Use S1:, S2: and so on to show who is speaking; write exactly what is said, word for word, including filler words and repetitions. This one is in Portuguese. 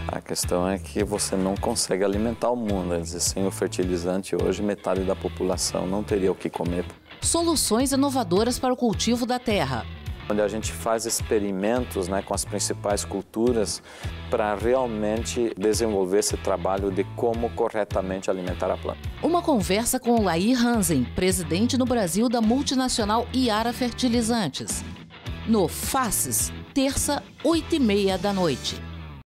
S1: A questão é que você não consegue alimentar o mundo. Quer dizer, sem o fertilizante hoje, metade da população não teria o que comer.
S2: Soluções inovadoras para o cultivo da terra.
S1: Onde a gente faz experimentos, né, com as principais culturas para realmente desenvolver esse trabalho de como corretamente alimentar a planta.
S2: Uma conversa com Laí Hansen, presidente no Brasil da multinacional Yara Fertilizantes. No Faces, terça, oito e meia da noite.